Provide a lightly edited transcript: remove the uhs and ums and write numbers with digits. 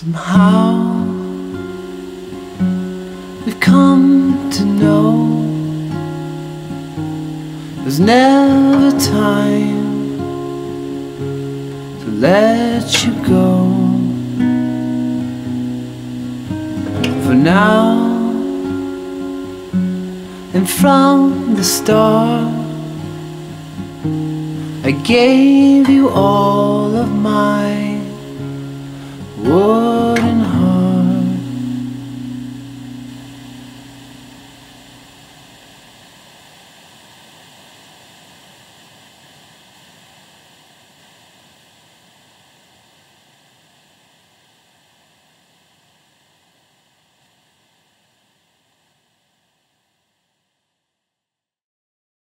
Somehow we've come to know there's never time to let you go. For now and from the start, I gave you all of my wooden